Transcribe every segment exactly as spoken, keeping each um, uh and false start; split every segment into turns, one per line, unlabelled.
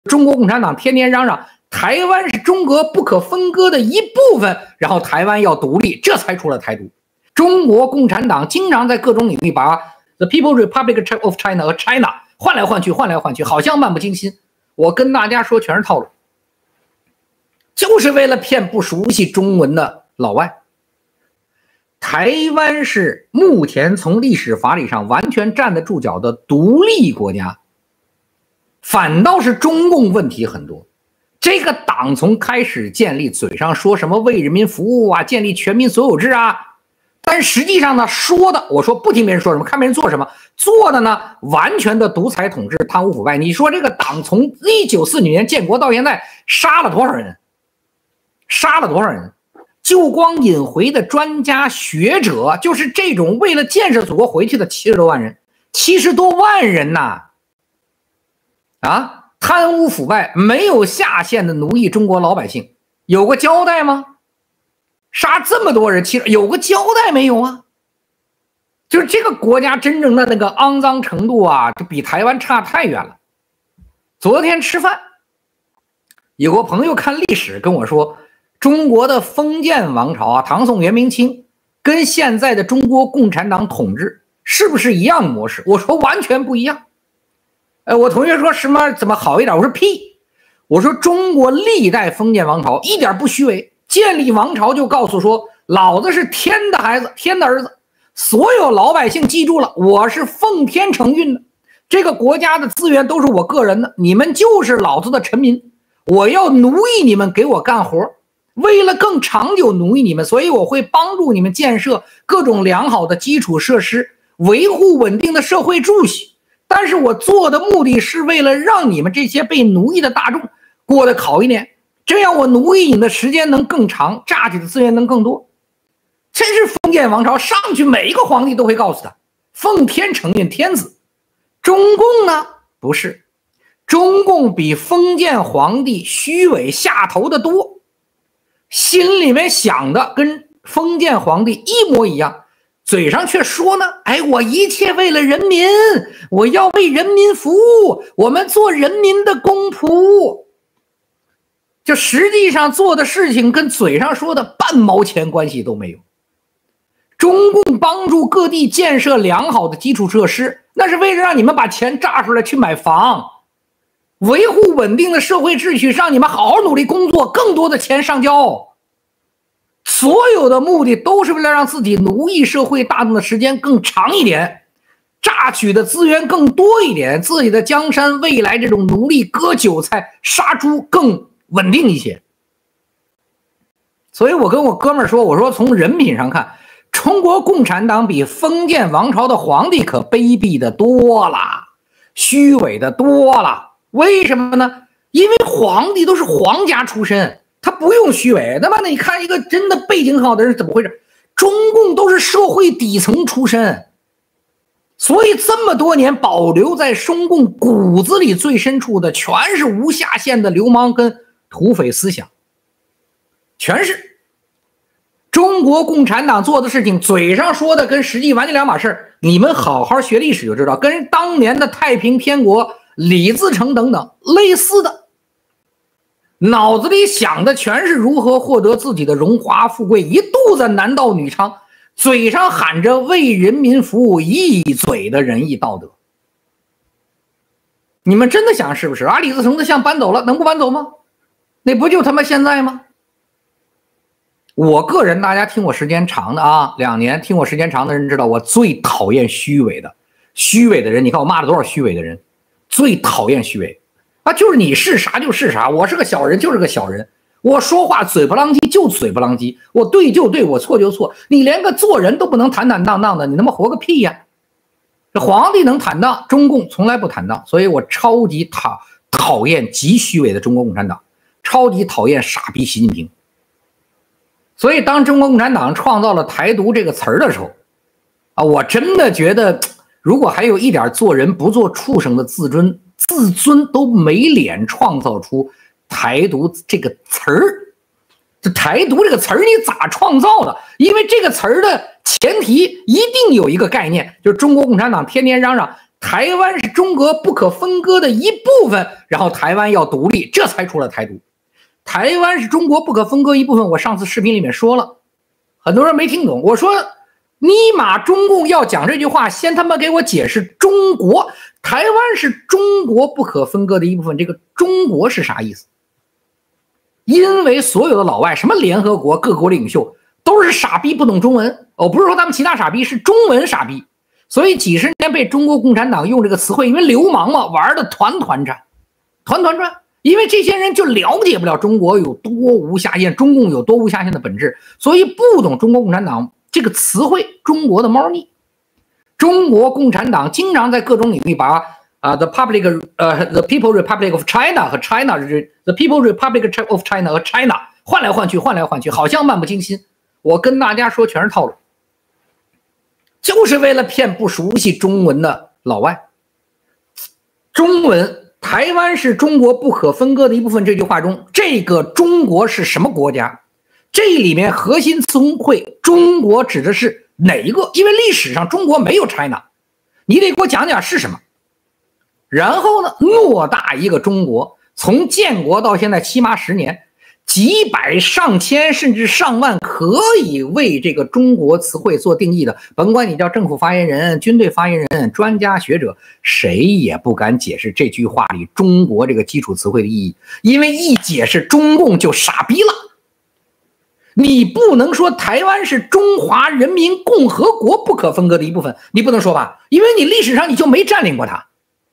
中国共产党天天嚷嚷台湾是中国不可分割的一部分，然后台湾要独立，这才出了台独。中国共产党经常在各种领域把 The People's Republic of China 和 China 换来换去，换来换去，好像漫不经心。我跟大家说，全是套路，就是为了骗不熟悉中文的老外。台湾是目前从历史法理上完全站得住脚的独立国家，反倒是中共问题很多。这个党从开始建立，嘴上说什么为人民服务啊，建立全民所有制啊，但实际上呢，说的我说不听别人说什么，看别人做什么，做的呢完全的独裁统治、贪污腐败。你说这个党从一九四九年建国到现在杀了多少人？杀了多少人？就光引回的专家学者，就是这种为了建设祖国回去的七十多万人，七十多万人呐！啊，贪污腐败，没有下限的奴役中国老百姓，有个交代吗？杀这么多人，其实有个交代没有啊？就是这个国家真正的那个肮脏程度啊，就比台湾差太远了。昨天吃饭，有个朋友看历史跟我说，中国的封建王朝啊，唐宋元明清，跟现在的中国共产党统治是不是一样的模式？我说完全不一样。呃，我同学说什么怎么好一点？我说屁！我说中国历代封建王朝一点不虚伪，建立王朝就告诉说，老子是天的孩子，天的儿子，所有老百姓记住了，我是奉天承运的，这个国家的资源都是我个人的，你们就是老子的臣民，我要奴役你们，给我干活。为了更长久奴役你们，所以我会帮助你们建设各种良好的基础设施，维护稳定的社会秩序。但是我做的目的是为了让你们这些被奴役的大众过得好一点，这样我奴役你的时间能更长，榨取的资源能更多。真是封建王朝，上去每一个皇帝都会告诉他，奉天承运天子。中共呢，不是，中共比封建皇帝虚伪下头的多，心里面想的跟封建皇帝一模一样，嘴上却说呢，哎，我一切为了人民，我要为人民服务，我们做人民的公仆。就实际上做的事情跟嘴上说的半毛钱关系都没有。中共帮助各地建设良好的基础设施，那是为了让你们把钱榨出来去买房，维护稳定的社会秩序，让你们好好努力工作，更多的钱上交。所有的目的都是为了让自己奴役社会大众的时间更长一点，榨取的资源更多一点，自己的江山未来这种奴隶割韭菜杀猪更稳定一些。所以我跟我哥们儿说，我说从人品上看，中国共产党比封建王朝的皇帝可卑鄙的多了，虚伪的多了。为什么呢？因为皇帝都是皇家出身，他不用虚伪。那么你看一个真的背景好的人怎么回事？中共都是社会底层出身，所以这么多年保留在中共骨子里最深处的全是无下限的流氓跟土匪思想，全是。中国共产党做的事情，嘴上说的跟实际完全两码事，你们好好学历史就知道，跟当年的太平天国、李自成等等类似的。脑子里想的全是如何获得自己的荣华富贵，一肚子男盗女娼，嘴上喊着为人民服务，一嘴的仁义道德。你们真的想是不是啊？李自成的像搬走了，能不搬走吗？那不就他妈现在吗？我个人，大家听我时间长的啊，两年听我时间长的人知道，我最讨厌虚伪的。虚伪的人，你看我骂了多少虚伪的人，最讨厌虚伪啊！就是你是啥就是啥，我是个小人就是个小人，我说话嘴不浪叽就嘴不浪叽，我对就对，我错就错，你连个做人都不能坦坦荡荡的，你他妈活个屁呀！这皇帝能坦荡，中共从来不坦荡，所以我超级讨讨厌极虚伪的中国共产党，超级讨厌傻逼习近平。所以当中国共产党创造了台独这个词儿的时候啊，我真的觉得如果还有一点做人不做畜生的自尊，自尊都没脸创造出台独这个词儿。这台独这个词儿你咋创造的？因为这个词儿的前提一定有一个概念，就是中国共产党天天嚷嚷台湾是中国不可分割的一部分，然后台湾要独立，这才出了台独。台湾是中国不可分割一部分，我上次视频里面说了，很多人没听懂。我说尼玛中共要讲这句话，先他妈给我解释中国，台湾是中国不可分割的一部分，这个中国是啥意思？因为所有的老外，什么联合国各国领袖都是傻逼，不懂中文。我、哦、不是说他们其他傻逼，是中文傻逼。所以几十年被中国共产党用这个词汇，因为流氓嘛，玩的团团转，团团转。因为这些人就了解不了中国有多无下限，中共有多无下限的本质，所以不懂中国共产党这个词汇，中国的猫腻。中国共产党经常在各种领域把啊、uh, the public 呃、uh, the People Republic of China 和 China the People Republic of China 和 China 换来换去，换来换去，好像漫不经心。我跟大家说，全是套路，就是为了骗不熟悉中文的老外。中文，台湾是中国不可分割的一部分。这句话中，这个中国是什么国家？这里面核心词汇“中国”指的是哪一个？因为历史上中国没有 China， 你得给我讲讲是什么。然后呢，偌大一个中国，从建国到现在起码十年，几百上千甚至上万可以为这个中国词汇做定义的，甭管你叫政府发言人、军队发言人、专家学者，谁也不敢解释这句话里中国这个基础词汇的意义，因为一解释中共就傻逼了。你不能说台湾是中华人民共和国不可分割的一部分，你不能说吧，因为你历史上你就没占领过它。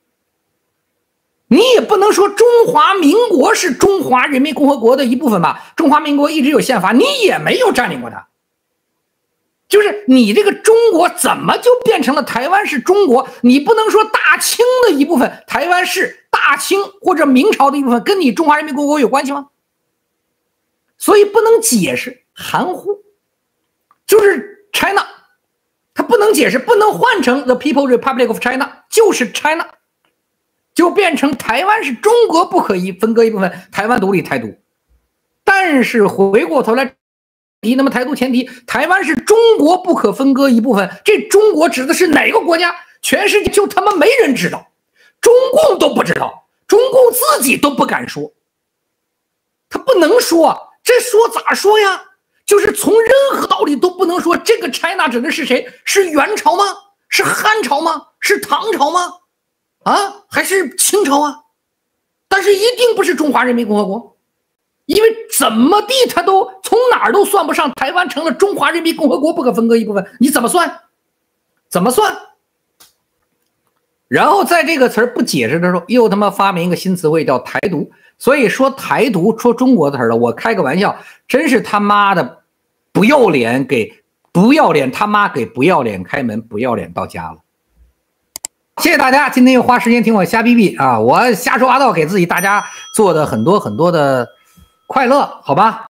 你也不能说中华民国是中华人民共和国的一部分吧，中华民国一直有宪法，你也没有占领过它。就是你这个中国怎么就变成了台湾是中国？你不能说大清的一部分，台湾是大清或者明朝的一部分，跟你中华人民共和国有关系吗？所以不能解释，含糊，就是 China， 它不能解释，不能换成 the People Republic of China， 就是 China， 就变成台湾是中国不可以分割一部分，台湾独立台独。但是回过头来提，那么台独前提，台湾是中国不可分割一部分，这中国指的是哪个国家？全世界就他妈没人知道，中共都不知道，中共自己都不敢说，他不能说。这说咋说呀？就是从任何道理都不能说这个 China 指的是谁？是元朝吗？是汉朝吗？是唐朝吗？啊，还是清朝啊？但是一定不是中华人民共和国，因为怎么地他都从哪儿都算不上台湾成了中华人民共和国不可分割一部分，你怎么算？怎么算？然后在这个词儿不解释的时候，又他妈发明一个新词汇叫台独。所以说台独说中国词儿了，我开个玩笑，真是他妈的不要脸，给不要脸他妈给不要脸开门，不要脸到家了。谢谢大家，今天又花时间听我瞎逼逼啊，我瞎说八道，给自己大家做的很多很多的快乐，好吧？